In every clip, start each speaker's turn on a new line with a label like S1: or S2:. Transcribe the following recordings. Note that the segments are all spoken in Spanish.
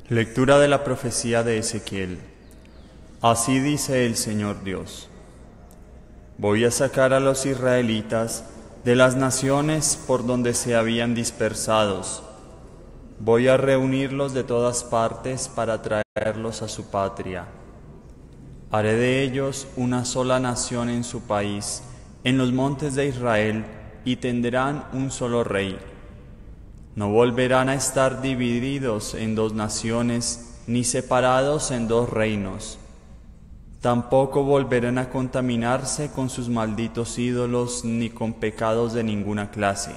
S1: Lectura de la profecía de Ezequiel. Así dice el Señor Dios: Voy a sacar a los israelitas de las naciones por donde se habían dispersados. Voy a reunirlos de todas partes para traerlos a su patria. Haré de ellos una sola nación en su país, en los montes de Israel, y tendrán un solo rey. No volverán a estar divididos en dos naciones, ni separados en dos reinos. Tampoco volverán a contaminarse con sus malditos ídolos, ni con pecados de ninguna clase.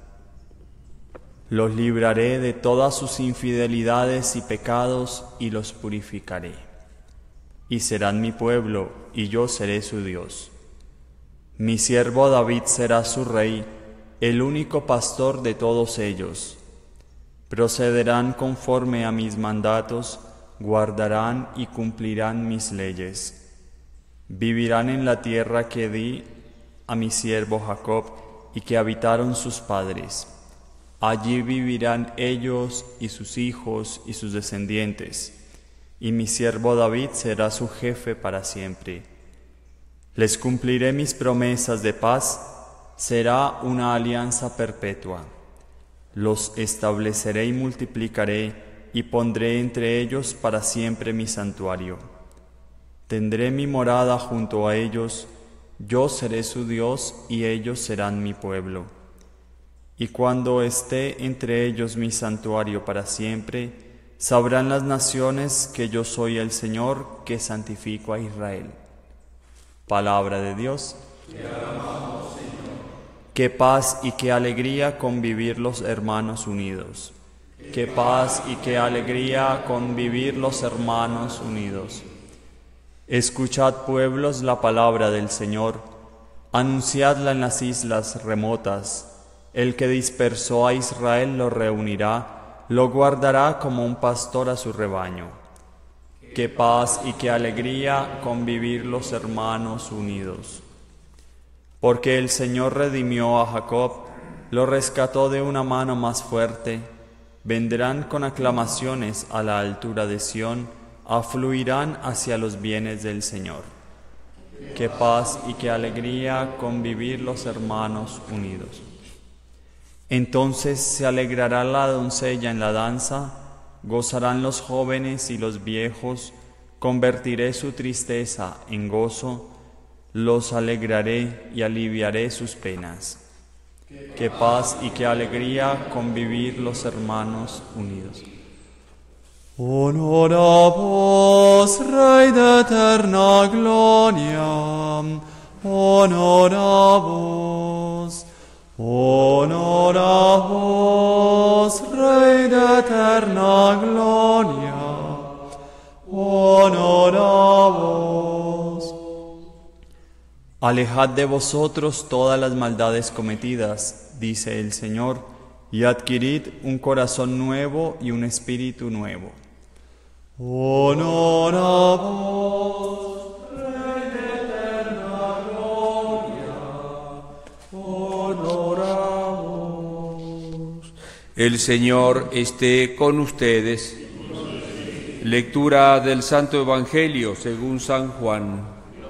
S1: Los libraré de todas sus infidelidades y pecados, y los purificaré. Y serán mi pueblo, y yo seré su Dios. Mi siervo David será su rey, el único pastor de todos ellos. Procederán conforme a mis mandatos, guardarán y cumplirán mis leyes. Vivirán en la tierra que di a mi siervo Jacob y que habitaron sus padres. Allí vivirán ellos y sus hijos y sus descendientes, y mi siervo David será su jefe para siempre. Les cumpliré mis promesas de paz, será una alianza perpetua. Los estableceré y multiplicaré, y pondré entre ellos para siempre mi santuario. Tendré mi morada junto a ellos, yo seré su Dios y ellos serán mi pueblo. Y cuando esté entre ellos mi santuario para siempre, sabrán las naciones que yo soy el Señor, que santifico a Israel. Palabra de Dios.
S2: Te alabamos, Señor.
S1: Qué paz y qué alegría convivir los hermanos unidos. Qué paz y qué alegría convivir los hermanos unidos. Escuchad, pueblos, la palabra del Señor. Anunciadla en las islas remotas. El que dispersó a Israel lo reunirá, lo guardará como un pastor a su rebaño. Qué paz y qué alegría convivir los hermanos unidos. Porque el Señor redimió a Jacob, lo rescató de una mano más fuerte. Vendrán con aclamaciones a la altura de Sión, afluirán hacia los bienes del Señor. Qué paz y qué alegría convivir los hermanos unidos. Entonces se alegrará la doncella en la danza, gozarán los jóvenes y los viejos, convertiré su tristeza en gozo, los alegraré y aliviaré sus penas. Qué paz y qué alegría convivir los hermanos unidos. Honor a vos, Rey de eterna gloria, honor a vos. Honor a vos, Rey de eterna gloria, honor a vos. Alejad de vosotros todas las maldades cometidas, dice el Señor, y adquirid un corazón nuevo y un espíritu nuevo. Honor a vos, Rey de eterna gloria, honor a vos.
S2: El Señor esté con ustedes. Lectura del Santo Evangelio según San Juan.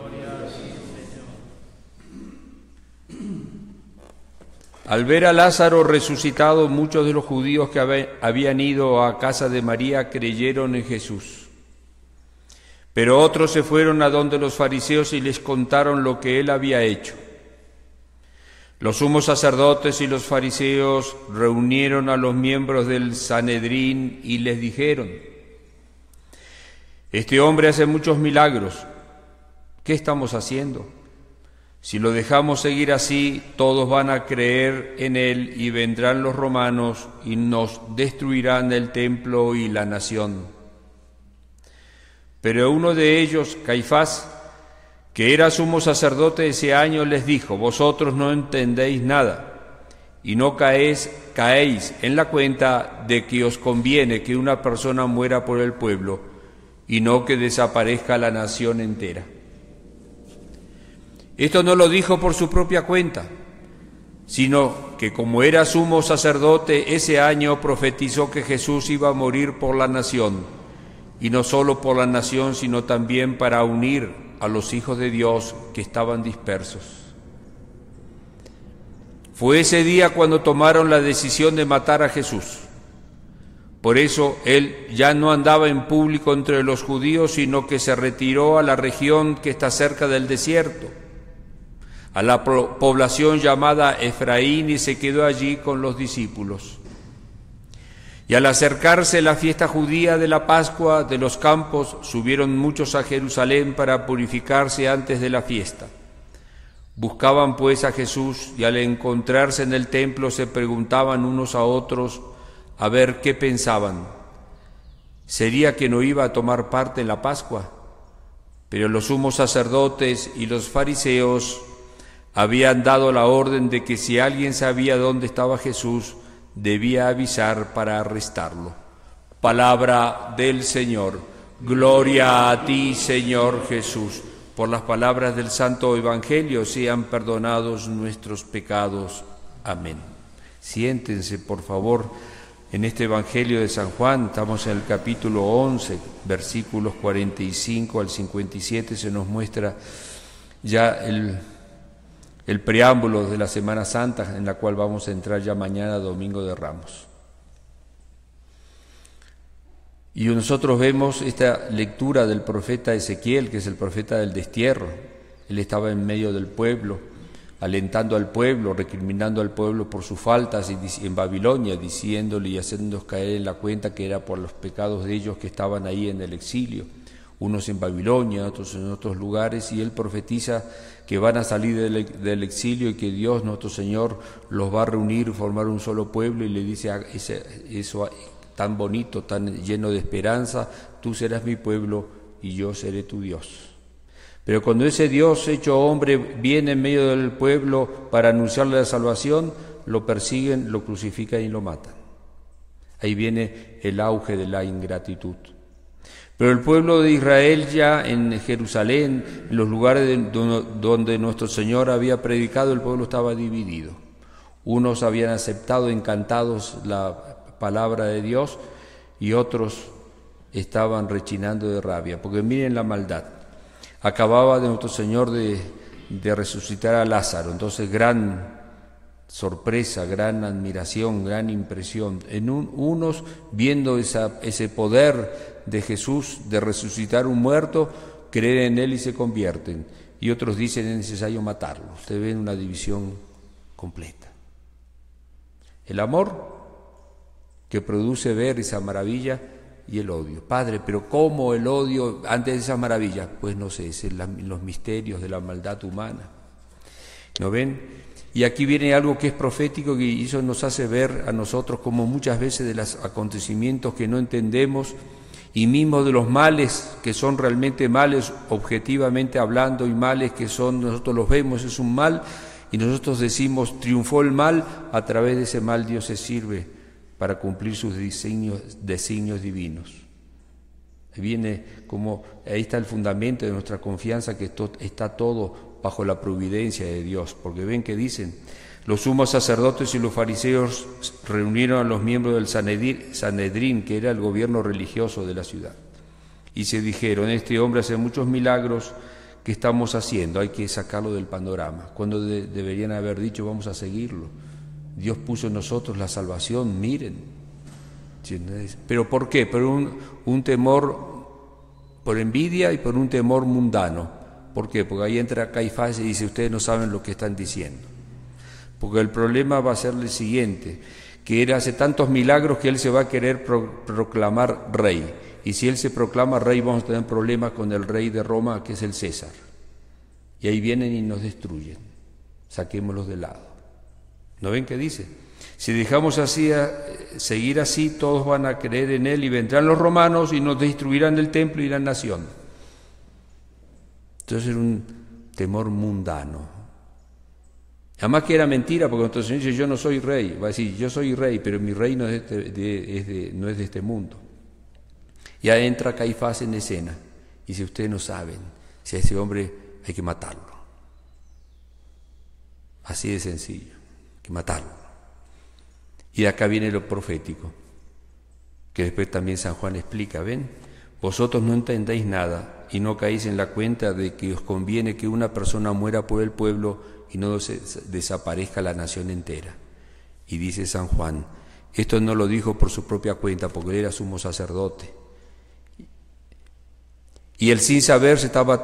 S2: Al ver a Lázaro resucitado, muchos de los judíos que habían ido a casa de María creyeron en Jesús. Pero otros se fueron a donde los fariseos y les contaron lo que él había hecho. Los sumos sacerdotes y los fariseos reunieron a los miembros del Sanedrín y les dijeron: «Este hombre hace muchos milagros. ¿Qué estamos haciendo? Si lo dejamos seguir así, todos van a creer en él y vendrán los romanos y nos destruirán el templo y la nación». Pero uno de ellos, Caifás, que era sumo sacerdote ese año, les dijo: «Vosotros no entendéis nada y no caéis en la cuenta de que os conviene que una persona muera por el pueblo y no que desaparezca la nación entera». Esto no lo dijo por su propia cuenta, sino que como era sumo sacerdote, ese año profetizó que Jesús iba a morir por la nación, y no solo por la nación, sino también para unir a los hijos de Dios que estaban dispersos. Fue ese día cuando tomaron la decisión de matar a Jesús. Por eso él ya no andaba en público entre los judíos, sino que se retiró a la región que está cerca del desierto, a la población llamada Efraín, y se quedó allí con los discípulos. Y al acercarse la fiesta judía de la Pascua de los Campos, subieron muchos a Jerusalén para purificarse antes de la fiesta. Buscaban pues a Jesús, y al encontrarse en el templo se preguntaban unos a otros a ver qué pensaban. ¿Sería que no iba a tomar parte en la Pascua? Pero los sumos sacerdotes y los fariseos habían dado la orden de que si alguien sabía dónde estaba Jesús, debía avisar para arrestarlo. Palabra del Señor. Gloria a ti, Señor Jesús. Por las palabras del Santo Evangelio sean perdonados nuestros pecados. Amén. Siéntense, por favor. En este Evangelio de San Juan, estamos en el capítulo 11, versículos 45 al 57, se nos muestra ya el preámbulo de la Semana Santa, en la cual vamos a entrar ya mañana, Domingo de Ramos. Y nosotros vemos esta lectura del profeta Ezequiel, que es el profeta del destierro. Él estaba en medio del pueblo, alentando al pueblo, recriminando al pueblo por sus faltas en Babilonia, diciéndole y haciéndonos caer en la cuenta que era por los pecados de ellos que estaban ahí en el exilio, unos en Babilonia, otros en otros lugares, y él profetiza que van a salir del exilio y que Dios, nuestro Señor, los va a reunir, formar un solo pueblo, y le dice eso tan bonito, tan lleno de esperanza: tú serás mi pueblo y yo seré tu Dios. Pero cuando ese Dios hecho hombre viene en medio del pueblo para anunciarle la salvación, lo persiguen, lo crucifican y lo matan. Ahí viene el auge de la ingratitud. Pero el pueblo de Israel, ya en Jerusalén, en los lugares donde nuestro Señor había predicado, el pueblo estaba dividido. Unos habían aceptado encantados la palabra de Dios, y otros estaban rechinando de rabia, porque miren la maldad. Acababa de nuestro Señor de resucitar a Lázaro, entonces gran sorpresa, gran admiración, gran impresión. Unos viendo ese poder de Jesús de resucitar un muerto, creen en él y se convierten, y otros dicen es necesario matarlo. Ustedes ven una división completa. El amor que produce ver esa maravilla, y el odio. Padre, pero ¿cómo el odio antes de esas maravillas? Pues no sé, es los misterios de la maldad humana. ¿No ven? Y aquí viene algo que es profético, y eso nos hace ver a nosotros como muchas veces de los acontecimientos que no entendemos, y mismo de los males que son realmente males objetivamente hablando, y males que son, nosotros los vemos, es un mal, y nosotros decimos triunfó el mal. A través de ese mal Dios se sirve para cumplir sus designios divinos. Viene como, ahí está el fundamento de nuestra confianza, que está todo bajo la providencia de Dios, porque ven que dicen, los sumos sacerdotes y los fariseos reunieron a los miembros del Sanedrín, que era el gobierno religioso de la ciudad, y se dijeron: este hombre hace muchos milagros, ¿qué estamos haciendo? Hay que sacarlo del panorama. Cuando deberían haber dicho, vamos a seguirlo. Dios puso en nosotros la salvación, miren. ¿Pero por qué? Por un temor, por envidia y por un temor mundano. ¿Por qué? Porque ahí entra Caifás y dice, ustedes no saben lo que están diciendo. Porque el problema va a ser el siguiente, que él hace tantos milagros que él se va a querer proclamar rey. Y si él se proclama rey, vamos a tener problemas con el rey de Roma, que es el César. Y ahí vienen y nos destruyen. Saquémoslos de lado. ¿No ven qué dice? Si dejamos así, seguir así, todos van a creer en él, y vendrán los romanos y nos destruirán el templo y la nación. Entonces era un temor mundano. Además que era mentira, porque nuestro Señor dice, yo no soy rey. Va a decir, yo soy rey, pero mi reino no es de este mundo. Ya entra Caifás en escena, y si ustedes no saben, si a ese hombre hay que matarlo. Así de sencillo. que matarlo. Y de acá viene lo profético, que después también San Juan explica, ¿ven? Vosotros no entendéis nada y no caéis en la cuenta de que os conviene que una persona muera por el pueblo y no desaparezca la nación entera. Y dice San Juan, esto no lo dijo por su propia cuenta, porque él era sumo sacerdote. Y él sin saber se estaba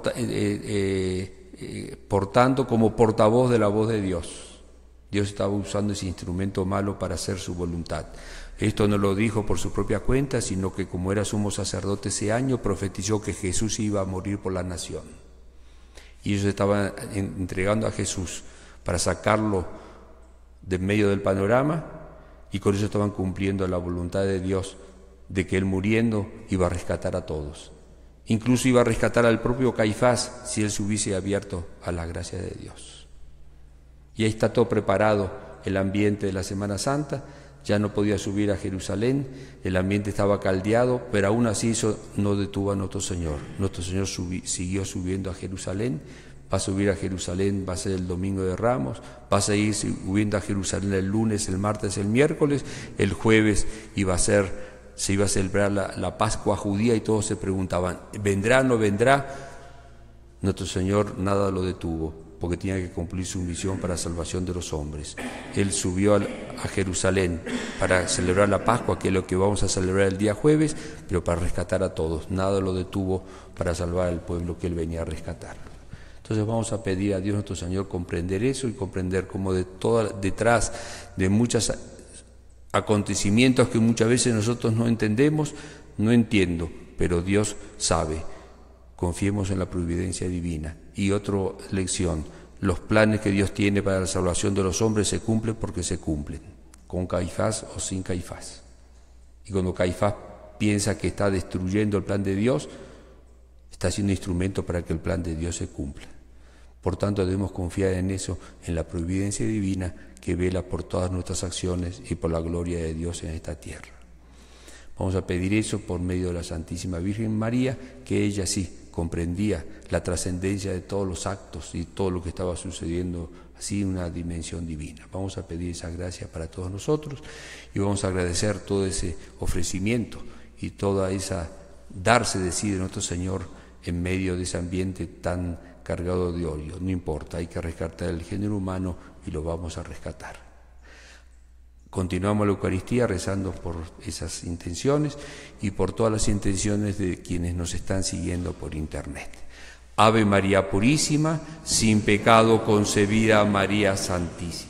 S2: portando como portavoz de la voz de Dios. Dios estaba usando ese instrumento malo para hacer su voluntad. Esto no lo dijo por su propia cuenta, sino que como era sumo sacerdote ese año, profetizó que Jesús iba a morir por la nación. Y ellos estaban entregando a Jesús para sacarlo de medio del panorama, y con eso estaban cumpliendo la voluntad de Dios de que Él muriendo iba a rescatar a todos. Incluso iba a rescatar al propio Caifás si él se hubiese abierto a la gracia de Dios. Y ahí está todo preparado, el ambiente de la Semana Santa. Ya no podía subir a Jerusalén, el ambiente estaba caldeado, pero aún así eso no detuvo a nuestro Señor. Nuestro Señor siguió subiendo a Jerusalén, va a subir a Jerusalén, va a ser el Domingo de Ramos, va a seguir subiendo a Jerusalén el lunes, el martes, el miércoles, el jueves se iba a celebrar la Pascua judía y todos se preguntaban, ¿vendrá o no vendrá? Nuestro Señor nada lo detuvo, porque tenía que cumplir su misión para la salvación de los hombres. Él subió a Jerusalén para celebrar la Pascua, que es lo que vamos a celebrar el día jueves, pero para rescatar a todos. Nada lo detuvo para salvar al pueblo que Él venía a rescatar. Entonces vamos a pedir a Dios nuestro Señor comprender eso y comprender cómo detrás de muchos acontecimientos que muchas veces nosotros no entendemos, no entiendo, pero Dios sabe. Confiemos en la providencia divina. Y otra lección, los planes que Dios tiene para la salvación de los hombres se cumplen porque se cumplen, con Caifás o sin Caifás. Y cuando Caifás piensa que está destruyendo el plan de Dios, está siendo instrumento para que el plan de Dios se cumpla. Por tanto, debemos confiar en eso, en la providencia divina que vela por todas nuestras acciones y por la gloria de Dios en esta tierra. Vamos a pedir eso por medio de la Santísima Virgen María, que ella sí comprendía la trascendencia de todos los actos y todo lo que estaba sucediendo, así una dimensión divina. Vamos a pedir esa gracia para todos nosotros y vamos a agradecer todo ese ofrecimiento y toda esa darse de sí de nuestro Señor en medio de ese ambiente tan cargado de odio. No importa, hay que rescatar el género humano y lo vamos a rescatar. Continuamos la Eucaristía rezando por esas intenciones y por todas las intenciones de quienes nos están siguiendo por internet. Ave María Purísima, sin pecado concebida, María Santísima.